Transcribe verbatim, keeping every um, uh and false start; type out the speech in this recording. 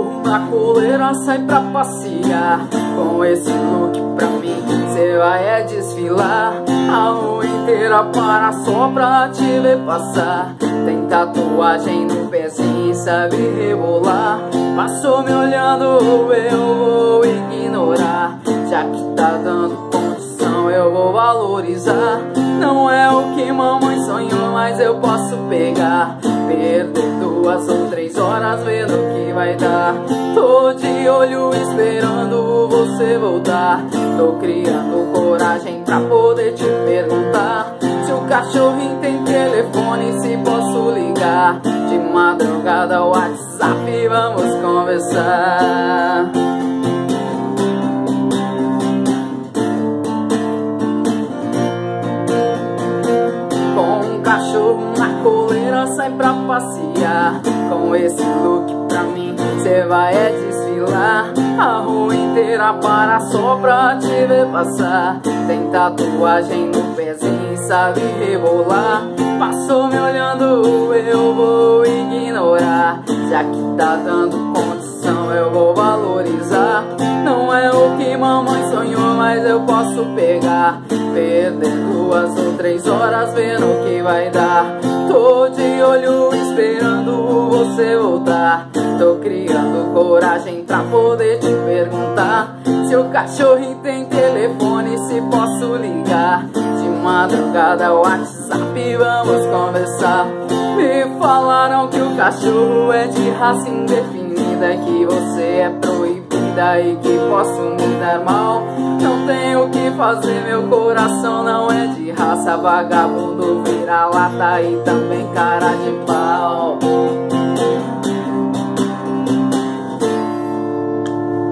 cachorro na coleira sai pra passear. Com esse look pra mim cê vai é desfilar. A rua inteira para só pra te ver passar. Tem tatuagem no pezinho e sabe rebolar. Passou me olhando, eu vou ignorar. Já que tá dando condição eu vou valorizar. Não é o que mamãe sonhou, mas eu posso pegar. Perder duas ou três horas vendo o que vai dar. Tô de olho esperando você voltar. Tô criando coragem pra poder te perguntar se o cachorrinho tem telefone, se posso ligar. De madrugada o WhatsApp, vamos conversar. Com um cachorro na coleira sai pra passear. Com esse look pra mim cê vai é desfilar. A rua inteira para só pra te ver passar. Tem tatuagem no pezinho e sabe rebolar. Passou me olhando, eu vou ignorar. Já que tá dando condição eu vou valorizar. Não é o que mamãe sonhou, mas eu posso pegar. Perder duas ou três horas vendo o que vai dar. Tô de olho esperando você voltar. Tô criando coragem pra poder te perguntar se o cachorrinho tem telefone, se posso ligar. De madrugada o WhatsApp, vamos conversar. Me falaram que o cachorro é de raça indefinida, que você é proibida e que posso me dar mal. Não tenho o que fazer, meu coração não é de raça. Vagabundo, vira-lata e também cara de pau.